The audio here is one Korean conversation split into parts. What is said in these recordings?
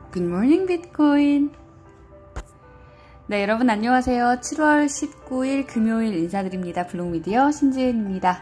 Good morning, Bitcoin. 네, 여러분 안녕하세요. 7월 19일 금요일 인사드립니다. 블록미디어 신지은입니다.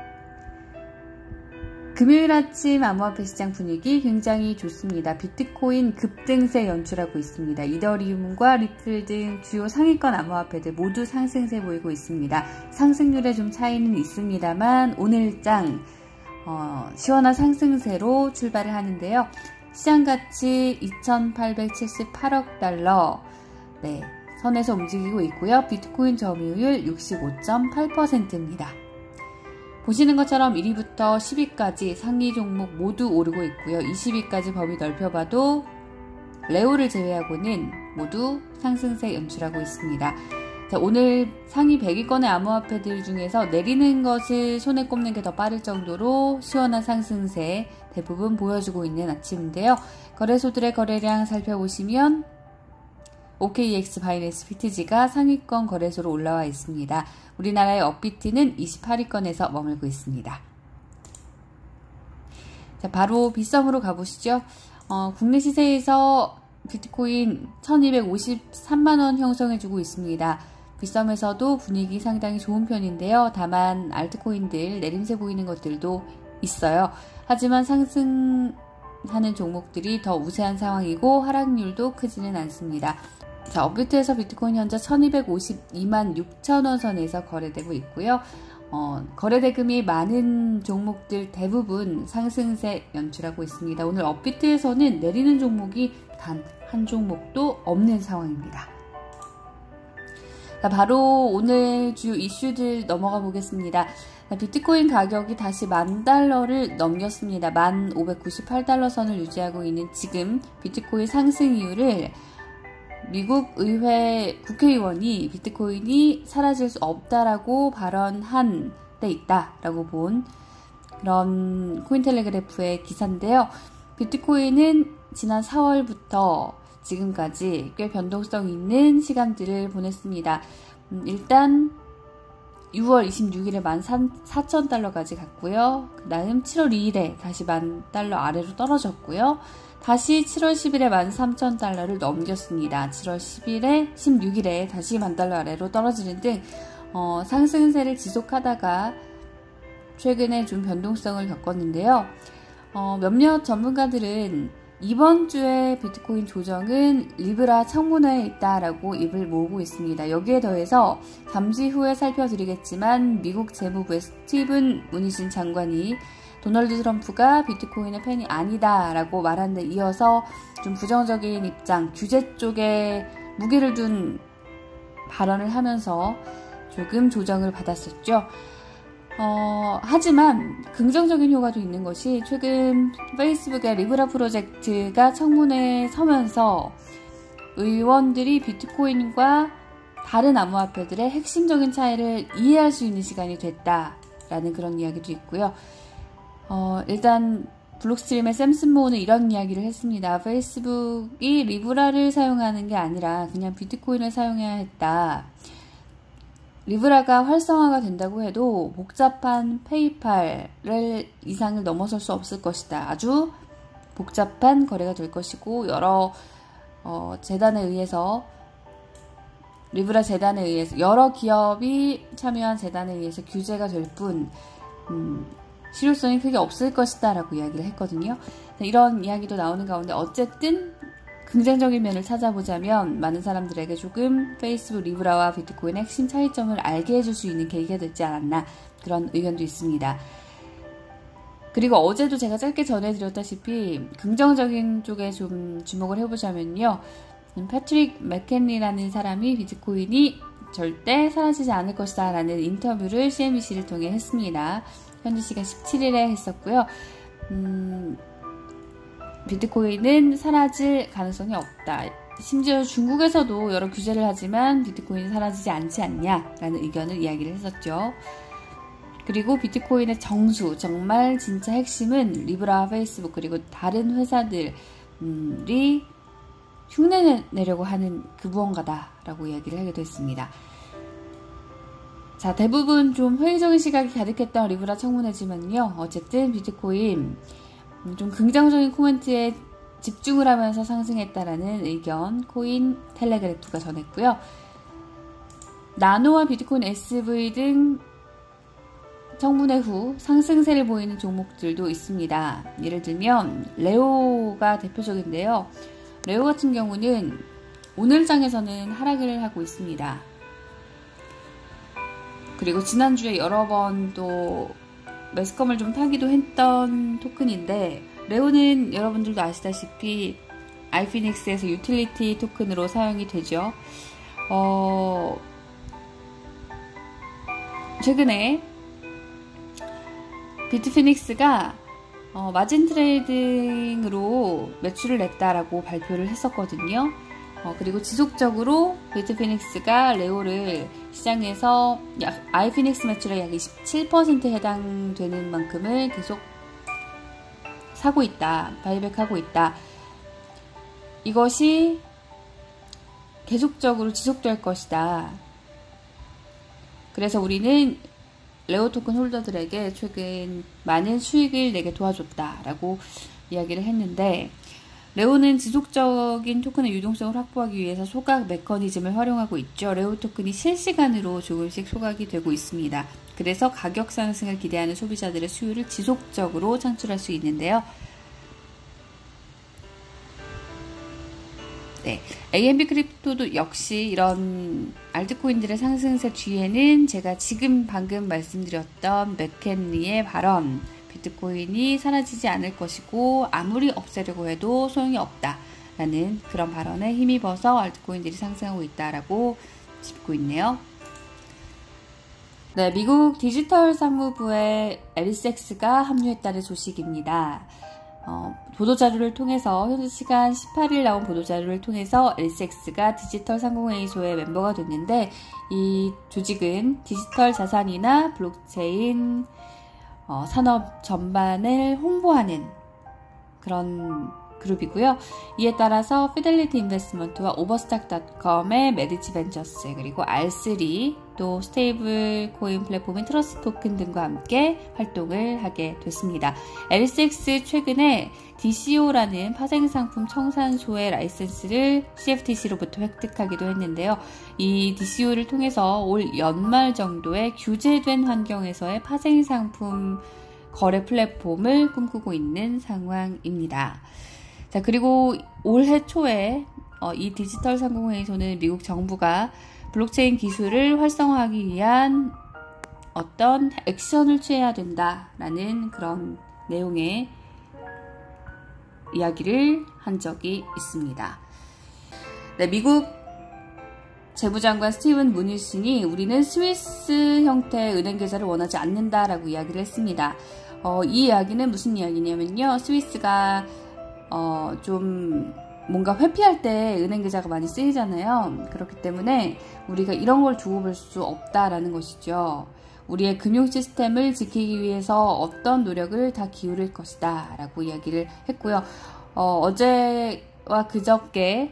금요일 아침 암호화폐 시장 분위기 굉장히 좋습니다. 비트코인 급등세 연출하고 있습니다. 이더리움과 리플 등 주요 상위권 암호화폐들 모두 상승세 보이고 있습니다. 상승률에 좀 차이는 있습니다만 오늘장 시원한 상승세로 출발을 하는데요. 시장가치 2,878억 달러 선에서 움직이고 있고요. 비트코인 점유율 65.8%입니다. 보시는 것처럼 1위부터 10위까지 상위 종목 모두 오르고 있고요. 20위까지 범위 넓혀봐도 레오를 제외하고는 모두 상승세 연출하고 있습니다. 자, 오늘 상위 100위권의 암호화폐들 중에서 내리는 것을 손에 꼽는 게 더 빠를 정도로 시원한 상승세 대부분 보여주고 있는 아침인데요. 거래소들의 거래량 살펴보시면 OKEX, 바이낸스, BTG가 상위권 거래소로 올라와 있습니다. 우리나라의 업비트는 28위권에서 머물고 있습니다. 자, 바로 빗썸으로 가보시죠. 국내 시세에서 비트코인 1253만원 형성해주고 있습니다. 빗썸에서도 분위기 상당히 좋은 편인데요. 다만 알트코인들 내림세 보이는 것들도 있어요. 하지만 상승하는 종목들이 더 우세한 상황이고 하락률도 크지는 않습니다. 자, 업비트에서 비트코인 현재 1252만 6천원 선에서 거래되고 있고요. 거래대금이 많은 종목들 대부분 상승세 연출하고 있습니다. 오늘 업비트에서는 내리는 종목이 단 한 종목도 없는 상황입니다. 자, 바로 오늘 주요 이슈들 넘어가 보겠습니다. 자, 비트코인 가격이 다시 $10,000를 넘겼습니다. 1,598달러 선을 유지하고 있는 지금 비트코인 상승 이유를 미국 의회 국회의원이 비트코인이 사라질 수 없다라고 발언한 데 있다라고 본 그런 코인텔레그래프의 기사인데요. 비트코인은 지난 4월부터 지금까지 꽤 변동성 있는 시간들을 보냈습니다. 일단 6월 26일에 14,000달러까지 갔고요. 그 다음 7월 2일에 다시 $10,000 아래로 떨어졌고요. 다시 7월 10일에 13,000달러를 넘겼습니다. 7월 16일에 다시 $10,000 아래로 떨어지는 등 상승세를 지속하다가 최근에 좀 변동성을 겪었는데요. 몇몇 전문가들은 이번 주에 비트코인 조정은 리브라 청문회에 있다라고 입을 모으고 있습니다. 여기에 더해서 잠시 후에 살펴드리겠지만 미국 재무부의 스티븐 무니신 장관이 도널드 트럼프가 비트코인의 팬이 아니다라고 말한 데 이어서 좀 부정적인 입장, 규제 쪽에 무게를 둔 발언을 하면서 조금 조정을 받았었죠. 하지만 긍정적인 효과도 있는 것이 최근 페이스북의 리브라 프로젝트가 청문회에 서면서 의원들이 비트코인과 다른 암호화폐들의 핵심적인 차이를 이해할 수 있는 시간이 됐다라는 그런 이야기도 있고요. 일단 블록스트림의 샘슨 모어는 이런 이야기를 했습니다. 페이스북이 리브라를 사용하는 게 아니라 그냥 비트코인을 사용해야 했다. 리브라가 활성화가 된다고 해도 복잡한 페이팔을 이상을 넘어설 수 없을 것이다. 아주 복잡한 거래가 될 것이고 여러 재단에 의해서 리브라 재단에 의해서 여러 기업이 참여한 재단에 의해서 규제가 될 뿐 실효성이 크게 없을 것이다 라고 이야기를 했거든요. 이런 이야기도 나오는 가운데 어쨌든 긍정적인 면을 찾아보자면 많은 사람들에게 조금 페이스북 리브라와 비트코인의 핵심 차이점을 알게 해줄 수 있는 계기가 되지 않았나 그런 의견도 있습니다. 그리고 어제도 제가 짧게 전해드렸다시피 긍정적인 쪽에 좀 주목을 해보자면요. 패트릭 맥켄리라는 사람이 비트코인이 절대 사라지지 않을 것이다 라는 인터뷰를 CNBC를 통해 했습니다. 현지 시간 17일에 했었고요. 비트코인은 사라질 가능성이 없다. 심지어 중국에서도 여러 규제를 하지만 비트코인은 사라지지 않지 않냐라는 의견을 이야기를 했었죠. 그리고 비트코인의 정수, 정말 진짜 핵심은 리브라, 페이스북 그리고 다른 회사들이 흉내내려고 하는 그 무언가다라고 이야기를 하게 됐습니다. 자, 대부분 좀 회의적인 시각이 가득했던 리브라 청문회지만요. 어쨌든 비트코인 좀 긍정적인 코멘트에 집중을 하면서 상승했다라는 의견 코인 텔레그래프가 전했고요. 나노와 비트코인 SV 등 청문회 후 상승세를 보이는 종목들도 있습니다. 예를 들면 레오가 대표적인데요. 레오 같은 경우는 오늘 장에서는 하락을 하고 있습니다. 그리고 지난주에 여러 번 또 매스컴을 좀 타기도 했던 토큰인데, 레오는 여러분들도 아시다시피 아이피닉스에서 유틸리티 토큰으로 사용이 되죠. 최근에 비트피닉스가 마진 트레이딩으로 매출을 냈다라고 발표를 했었거든요. 그리고 지속적으로 비트피닉스가 레오를 시장에서 아이피닉스 매출의 약 27%에 해당되는 만큼을 계속 사고 있다, 바이백하고 있다. 이것이 계속적으로 지속될 것이다. 그래서 우리는 레오 토큰 홀더들에게 최근 많은 수익을 내게 도와줬다라고 이야기를 했는데, 레오는 지속적인 토큰의 유동성을 확보하기 위해서 소각 메커니즘을 활용하고 있죠. 레오 토큰이 실시간으로 조금씩 소각이 되고 있습니다. 그래서 가격 상승을 기대하는 소비자들의 수요를 지속적으로 창출할 수 있는데요. 네, AMB 크립토도 역시 이런 알트코인들의 상승세 뒤에는 제가 방금 말씀드렸던 맥켄리의 발언, 비트코인이 사라지지 않을 것이고 아무리 없애려고 해도 소용이 없다라는 그런 발언에 힘입어서 알트코인들이 상승하고 있다라고 짚고 있네요. 네, 미국 디지털 상무부에 LSX가 합류했다는 소식입니다. 보도자료를 통해서 현지 시간 18일 나온 보도자료를 통해서 LSX가 디지털 상공회의소의 멤버가 됐는데, 이 조직은 디지털 자산이나 블록체인 산업 전반을 홍보하는 그런 그룹이고요. 이에 따라서 피델리티 인베스트먼트와 오버스탁닷컴의 메디치 벤처스, 그리고 R3, 또 스테이블 코인 플랫폼인 트러스트 토큰 등과 함께 활동을 하게 됐습니다. LSX 최근에 DCO라는 파생상품 청산소의 라이센스를 CFTC로부터 획득하기도 했는데요. 이 DCO를 통해서 올 연말 정도에 규제된 환경에서의 파생상품 거래 플랫폼을 꿈꾸고 있는 상황입니다. 자, 그리고 올해 초에 이 디지털 상공회의소는 미국 정부가 블록체인 기술을 활성화하기 위한 어떤 액션을 취해야 된다라는 그런 내용의 이야기를 한 적이 있습니다. 네, 미국 재무장관 스티븐 무니신이 우리는 스위스 형태의 은행 계좌를 원하지 않는다라고 이야기를 했습니다. 이 이야기는 무슨 이야기냐면요. 스위스가 좀 뭔가 회피할 때 은행 계좌가 많이 쓰이잖아요. 그렇기 때문에 우리가 이런 걸 두고 볼 수 없다라는 것이죠. 우리의 금융 시스템을 지키기 위해서 어떤 노력을 다 기울일 것이다 라고 이야기를 했고요. 어제와 그저께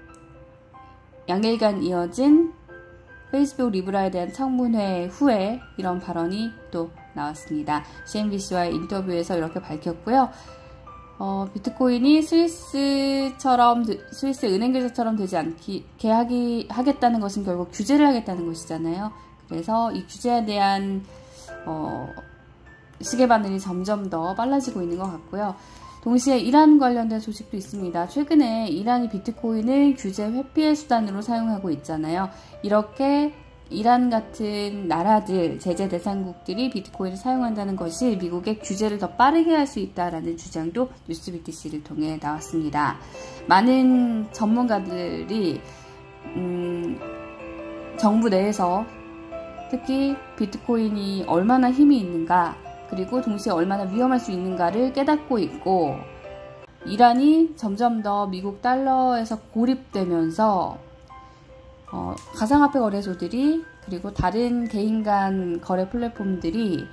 양일간 이어진 페이스북 리브라에 대한 청문회 후에 이런 발언이 또 나왔습니다. CNBC와의 인터뷰에서 이렇게 밝혔고요. 비트코인이 스위스 은행 계좌처럼 되지 않게 하겠다는 것은 결국 규제를 하겠다는 것이잖아요. 그래서 이 규제에 대한 시계바늘이 점점 더 빨라지고 있는 것 같고요. 동시에 이란 관련된 소식도 있습니다. 최근에 이란이 비트코인을 규제 회피의 수단으로 사용하고 있잖아요. 이렇게 이란 같은 나라들, 제재 대상국들이 비트코인을 사용한다는 것이 미국의 규제를 더 빠르게 할 수 있다라는 주장도 뉴스BTC를 통해 나왔습니다. 많은 전문가들이 정부 내에서 특히 비트코인이 얼마나 힘이 있는가, 그리고 동시에 얼마나 위험할 수 있는가를 깨닫고 있고, 이란이 점점 더 미국 달러에서 고립되면서 가상화폐 거래소들이, 그리고 다른 개인 간 거래 플랫폼들이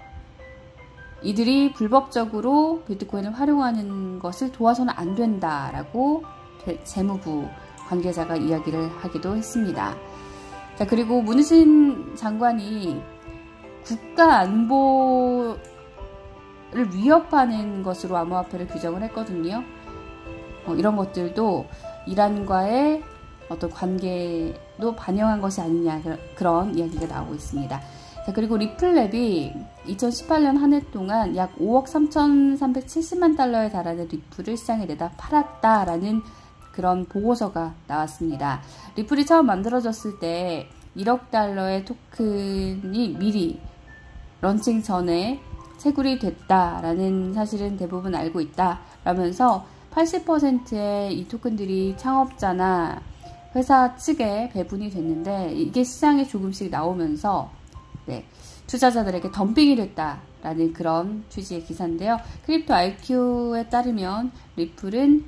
이들이 불법적으로 비트코인을 활용하는 것을 도와서는 안 된다라고 재무부 관계자가 이야기를 하기도 했습니다. 자, 그리고 문희신 장관이 국가 안보를 위협하는 것으로 암호화폐를 규정을 했거든요. 이런 것들도 이란과의 어떤 관계도 반영한 것이 아니냐, 그런 이야기가 나오고 있습니다. 자, 그리고 리플랩이 2018년 한 해 동안 약 5억 3,370만 달러에 달하는 리플을 시장에 내다 팔았다라는 그런 보고서가 나왔습니다. 리플이 처음 만들어졌을 때 1억 달러의 토큰이 미리 런칭 전에 채굴이 됐다라는 사실은 대부분 알고 있다라면서 80%의 이 토큰들이 창업자나 회사 측에 배분이 됐는데, 이게 시장에 조금씩 나오면서 투자자들에게 덤핑이 됐다라는 그런 취지의 기사인데요. 크립토 IQ에 따르면 리플은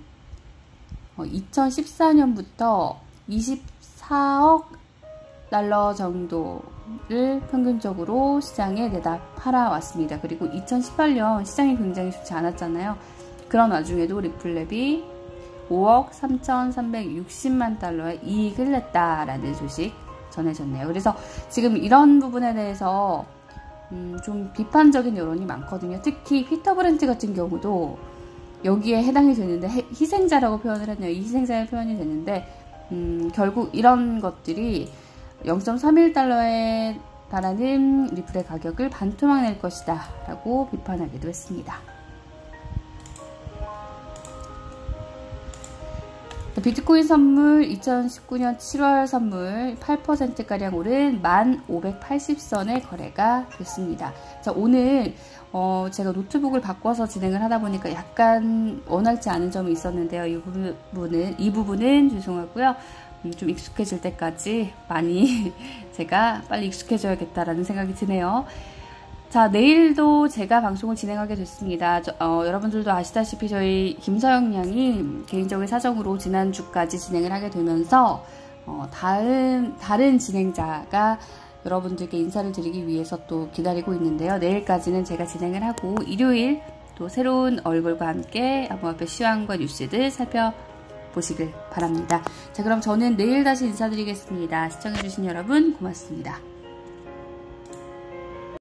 2014년부터 24억 달러 정도를 평균적으로 시장에 내다 팔아왔습니다. 그리고 2018년 시장이 굉장히 좋지 않았잖아요. 그런 와중에도 리플랩이 5억 3,360만 달러의 이익을 냈다라는 소식 전해졌네요. 그래서 지금 이런 부분에 대해서 좀 비판적인 여론이 많거든요. 특히 피터 브렌트 같은 경우도 여기에 해당이 되는데, 희생자라고 표현을 했네요. 이 희생자의 표현이 됐는데, 결국 이런 것들이 0.31달러에 달하는 리플의 가격을 반토막 낼 것이다 라고 비판하기도 했습니다. 비트코인 선물 2019년 7월 선물 8%가량 오른 1580선의 거래가 됐습니다. 자, 오늘 제가 노트북을 바꿔서 진행을 하다 보니까 약간 원활치 않은 점이 있었는데요. 이 부분은 죄송하고요. 좀 익숙해질 때까지 많이 제가 빨리 익숙해져야겠다라는 생각이 드네요. 자, 내일도 제가 방송을 진행하게 됐습니다. 여러분들도 아시다시피 저희 김서영 양이 개인적인 사정으로 지난주까지 진행을 하게 되면서 다른 진행자가 여러분들께 인사를 드리기 위해서 또 기다리고 있는데요. 내일까지는 제가 진행을 하고, 일요일 또 새로운 얼굴과 함께 암호화폐 시황과 뉴스들 살펴보시길 바랍니다. 자, 그럼 저는 내일 다시 인사드리겠습니다. 시청해주신 여러분 고맙습니다.